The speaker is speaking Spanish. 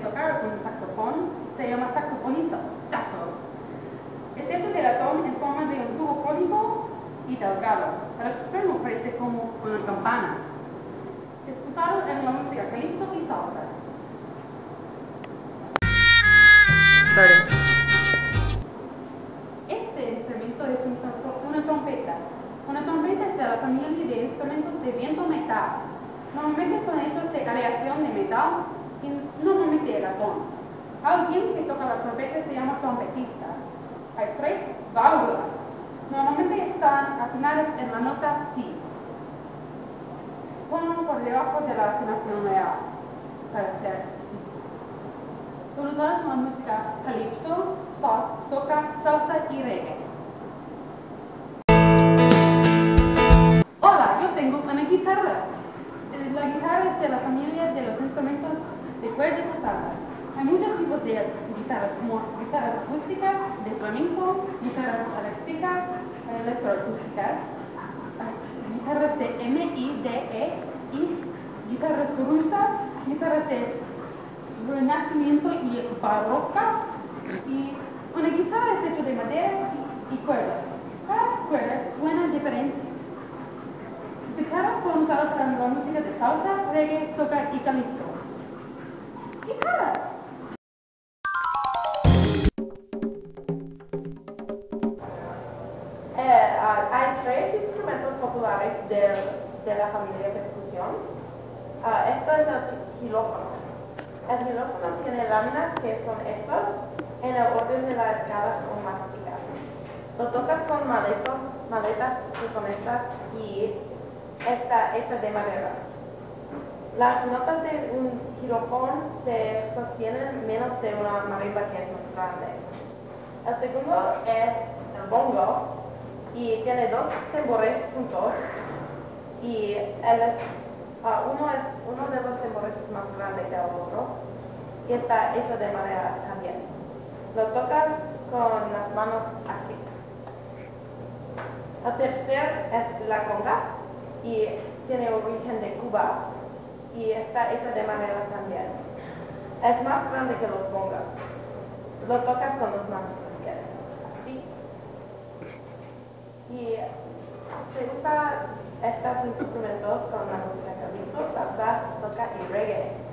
tocar un saxofón se llama saxofonista, saxo. Es hecho de latón en forma de un tubo cónico y delgado. El extremo parece como una campana. Es usado en la música calipso y salsa. Este instrumento es una trompeta. Una trompeta es de la familia de instrumentos de viento metal. Normalmente son hechos de aleación de metal y normalmente de latón. Alguien que toca la trompeta se llama trompetista. Hay 3 válvulas. Normalmente están afinadas en la nota Si. Uno por debajo de la afinación real, para ser son usadas en la música calipso, soca, salsa y reggae. Hola, yo tengo una guitarra. La guitarra es de la familia de los instrumentos de cuerdas pasadas. Hay muchos tipos de guitarras, como guitarras acústicas, de flamenco, guitarras eléctricas, electroacústicas, guitarras de M-I-D-E y guitarras rusas, guitarras de renacimiento y barroca. Y una guitarra es hecha de madera y cuerdas. Cada cuerda suena diferente. Guitarras son usadas para la música de salsa, reggae, soca y calipso. ¡Guitarras! Hay 3 instrumentos populares de la familia de percusión. Esto es el xilófono. El xilófono tiene láminas que son estas en el orden de la escala cromática. Lo tocas con maletas que son estas y está hecha de madera. Las notas de un xilófono se sostienen menos de una marimba que es más grande. El segundo es el bongo y tiene 2 tambores juntos y uno de los tambores es más grande que el otro y está hecho de madera también. Lo tocas con las manos así. El tercer es la conga y tiene origen de Cuba y está hecha de madera también. Es más grande que los bongas. Lo tocas con las manos también, así. Y se usa estos instrumentos con la música calipso, salsa, soca y reggae.